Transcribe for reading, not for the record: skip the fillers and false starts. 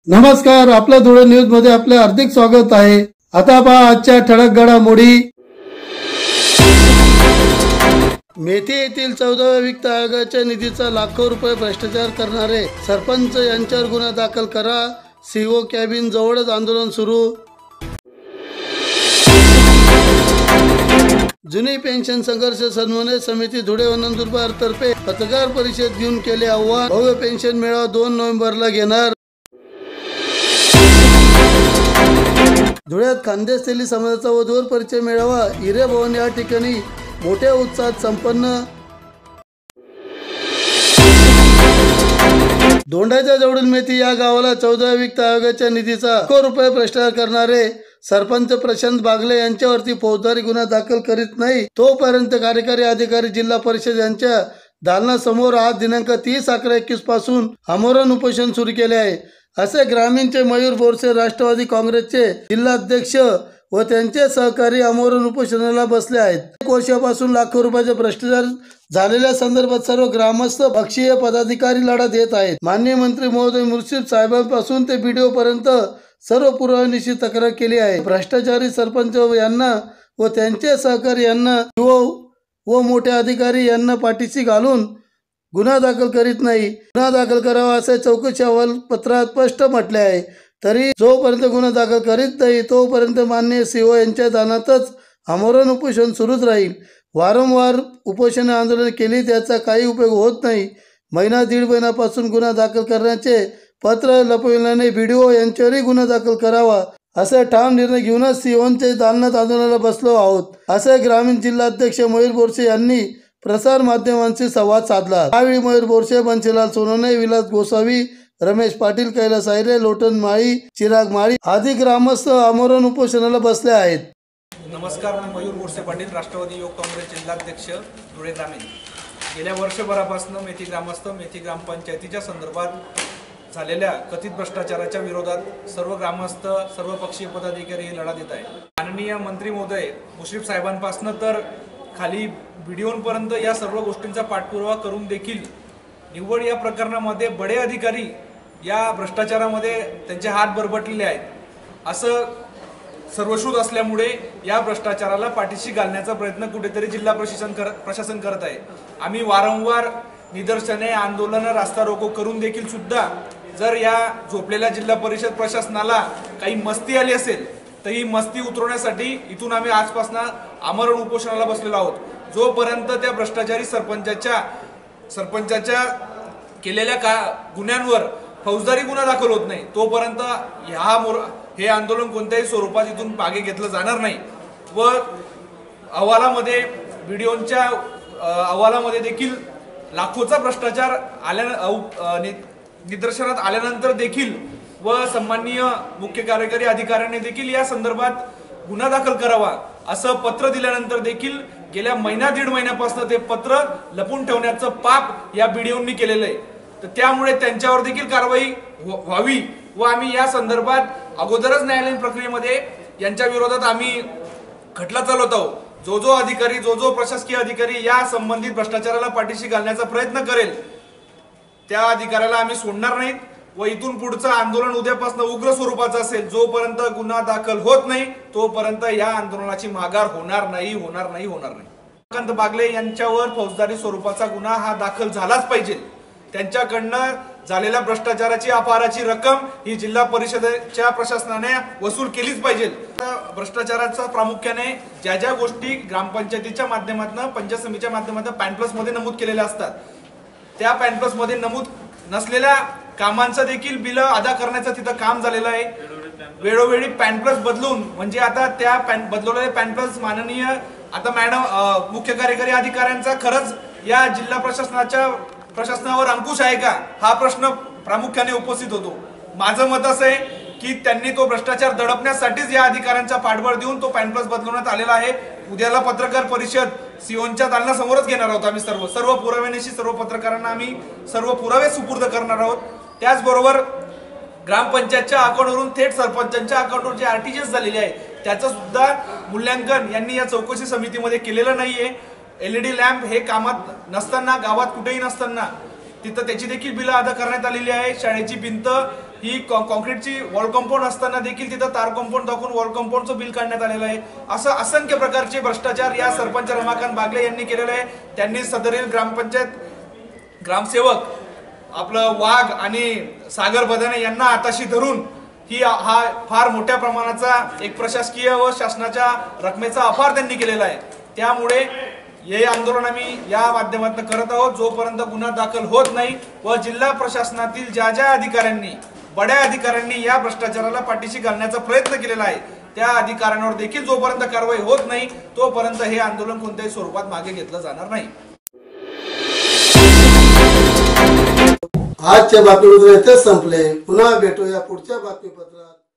नमस्कार, आपल्या धुळे न्यूज मध्ये आपले हार्दिक स्वागत आहे। आता पहा आजच्या ठळक घडामोडी। मेथी येथील 14व्या वित्त आयोगाच्या निधीचा लाखो रुपये भ्रष्टाचार करणारे सरपंच यांच्यावर गुन्हा दाखल करा। सीओ कॅबिन जवळच आंदोलन सुरू। जुनी पेन्शन संघर्ष समन्वय समिती धुळे व नंदुरबार तर्फे पत्रकार परिषद घेऊन केले आवाहन। भव्य पेन्शन मेळावा 2 नोव्हेंबरला घेणार। धुळ्यात खानदेश तेली समाजाचा वधूवर परिचय मेळावा हिरे भवन या ठिकाणी मोठ्या उत्साहात संपन्न। दोंडाच्या जवळील मेथी या गावाला 14व्या वित्त आयोगाच्या निधीचा लाखो रुपये भ्रष्टाचार करणारे सरपंच प्रशांत बागले यांच्यावरती फौजदारी गुन्हा दाखल करीत नाही तोपर्यंत कार्यकारी अधिकारी जिल्हा परिषद यांच्या दालनासमोर आज दिनांक 30/11/21 पासून आमरण उपोषण सुरू केले आहे, असे ग्रामीणचे मयूर बोरसे राष्ट्रवादी काँग्रेसचे जिल्हाध्यक्ष व त्यांचे सहकारी आमरण उपोषणाला बसले आहेत। 1 वर्षापासून लाखो रुपयाचे भ्रष्टाचार झालेल्या संदर्भात सर्व ग्रामस्थ पक्षीय पदाधिकारी लढा देत आहेत। माननीय मंत्री महोदय मुर्शिद साहेबांपासून ते बीडीओ पर्यंत सर्व पुराव्यानिशी तक्रार केली आहे। भ्रष्टाचारी सरपंच यांना व त्यांचे सहकारी यांना व मोठे अधिकारी यांना पाठीशी घालून गुन्हा दाखल करीत नाही। गुन्हा दाखल करावा असे चौकशी अहवाल पत्रात स्पष्ट म्हटले आहे। तरी जोपर्यंत गुन्हा दाखल करीत नाही तोपर्यंत माननीय सीओ यांच्या दालनातच आमरण उपोषण सुरूच राहील। वारंवार उपोषण आंदोलन केली त्याचा काही उपयोग होत नाही। महिना दीड महिन्यापासून गुन्हा दाखल करण्याचे पत्र लपविल्याने बीडीओ यांच्यावरही गुन्हा दाखल करावा असे ठाम निर्णय घेऊनच सीओच्या दालनात आंदोलनाला बसलो आहोत, असे ग्रामीण जिल्हाध्यक्ष मयूर बोरसे यांनी प्रसार माध्यमांशी संवाद साधला। यावेळी मयूर बोरसे, बन्सीलाल सोनवणे, विलास गोसावी, रमेश पाटील, कैलास आहिरे, लोटन माळी, चिराग माळी आदी ग्रामस्थ आमरण उपोषणाला बसले आहेत। नमस्कार, मी मयूर बोरसे पाटील, राष्ट्रवादी युवक काँग्रेस जिल्हाध्यक्ष धुळे ग्रामीण। गेल्या वर्षभरापासून मेथी ग्रामस्थ मेथी ग्रामपंचायतीच्या संदर्भात झालेल्या कथित भ्रष्टाचाराच्या विरोधात सर्व ग्रामस्थ सर्व पक्षीय पदाधिकारी हे लढा देत आहेत। माननीय मंत्री महोदय मुश्रीफ साहेबांपासून तर खाली बीडीओंपर्यंत या सर्व गोष्टींचा पाठपुरावा करून देखील निव्वळ या प्रकरणामध्ये बडे अधिकारी या भ्रष्टाचारामध्ये त्यांचे हात बरबटलेले आहेत असं सर्वश्रुत असल्यामुळे या भ्रष्टाचाराला पाठीशी घालण्याचा प्रयत्न कुठेतरी जिल्हा प्रशासन करत आहे। आम्ही वारंवार निदर्शने, आंदोलनं, रास्ता रोको करून देखील सुद्धा जर या झोपलेल्या जिल्हा परिषद प्रशासनाला काही मस्ती आली असेल तर ही मस्ती उतरवण्यासाठी इथून आम्ही आजपासून आमरण उपोषणाला बसलेलो आहोत। जोपर्यंत त्या भ्रष्टाचारी सरपंचाच्या केलेल्या गुन्ह्यांवर फौजदारी गुन्हा दाखल होत नाही तोपर्यंत हे आंदोलन कोणत्याही स्वरूपात इथून मागे घेतलं जाणार नाही। व अहवालामध्ये बीडीओंच्या अहवालामध्ये देखील लाखोचा भ्रष्टाचार निदर्शनात आल्यानंतर देखील व सन्माननीय मुख्य कार्यकारी अधिकाऱ्यांनी देखील या संदर्भात गुन्हा दाखल करावा असं पत्र दिल्यानंतर देखील गेल्या महिना दीड महिन्यापासून ते पत्र लपून ठेवण्याचं पाप या बीडीओंनी केलेलं आहे। तर त्यामुळे त्यांच्यावर देखील कारवाई व्हावी व आम्ही या संदर्भात अगोदरच न्यायालयीन प्रक्रियेमध्ये यांच्या विरोधात आम्ही खटला चालवत आहोत। जो अधिकारी जो प्रशासकीय अधिकारी या संबंधित भ्रष्टाचाराला पाठीशी घालण्याचा प्रयत्न करेल त्या अधिकाऱ्याला आम्ही सोडणार नाहीत व इथून पुढचं आंदोलन उद्यापासून उग्र स्वरूपाचं असेल। जोपर्यंत गुन्हा दाखल होत नाही तोपर्यंत या आंदोलनाची माघार होणार नाही। प्रशांत बागले यांच्यावर फौजदारी स्वरूपाचा गुन्हा हा दाखल झालाच पाहिजे। त्यांच्याकडनं झालेल्या भ्रष्टाचाराची अपहाराची रक्कम ही जिल्हा परिषदेच्या प्रशासनाने वसूल केलीच पाहिजे। भ्रष्टाचाराचा प्रामुख्याने ज्या गोष्टी ग्रामपंचायतीच्या माध्यमातून पंचायत समितीच्या माध्यमातून पॅन प्लस मध्ये नमूद केलेल्या असतात त्या पॅन प्लस मध्ये नमूद नसलेल्या कामांचं देखील बिल अदा करण्याचं तिथं काम झालेलं आहे। वेळोवेळी पॅन प्लस बदलून म्हणजे आता त्या बदलवलेल्या पॅन प्लस माननीय आता मॅडम मुख्य कार्यकारी अधिकाऱ्यांचा खरंच या जिल्हा प्रशासनावर अंकुश आहे का हा प्रश्न प्रामुख्याने उपस्थित होतो। माझं मत असं आहे की त्यांनी तो भ्रष्टाचार दडपण्यासाठीच या अधिकाऱ्यांचा पाठबळ देऊन तो पॅन प्लस बदलवण्यात आलेला आहे। उद्याला पत्रकार परिषद सीओच्या दालनासमोरच घेणार आहोत। आम्ही सर्व पुराव्यानिशी सर्व पत्रकारांना आम्ही सर्व पुरावे सुपूर्द करणार आहोत। त्याचबरोबर ग्रामपंचायतच्या अकाउंटवरून थेट सरपंचांच्या अकाउंटवर जे आरटीजीएस झालेले आहे त्याचं सुद्धा मूल्यांकन यांनी या चौकशी समितीमध्ये केलेलं नाहीये। एलईडी लॅम्प हे कामात नसताना गावात कुठेही नसताना तिथं त्याची देखील बिलं अदा करण्यात आलेली आहे। शाळेची भिंत ही कॉन्क्रीटची वॉल कंपाऊंड असताना देखील तिथं तार कंपाऊंड दाखवून वॉल कंपाऊंडचं बिल काढण्यात आलेलं आहे। असं असंख्य प्रकारचे भ्रष्टाचार या सरपंच रमाकांत बागले यांनी केलेलं आहे। त्यांनी सदरील ग्रामपंचायत ग्रामसेवक आपलं वाघ आणि सागर बदाने यांना हाताशी धरून हा फार मोठ्या प्रमाणाचा एक प्रशासकीय व शासनाच्या रकमेचा अपहार त्यांनी केलेला आहे। त्यामुळे हे आंदोलन आम्ही या माध्यमातून करत आहोत। जोपर्यंत गुन्हा दाखल होत नाही व जिल्हा प्रशासनातील ज्या अधिकाऱ्यांनी बड्या अधिकाऱ्यांनी या भ्रष्टाचाराला पाठीशी घालण्याचा प्रयत्न केलेला आहे त्या अधिकाऱ्यांवर देखील जोपर्यंत कारवाई होत नाही तोपर्यंत हे आंदोलन कोणत्याही स्वरूपात मागे घेतलं जाणार नाही। आजच्या बातमीपत्र इथेच संपले। पुन्हा भेटूया पुढच्या बातमीपत्रात।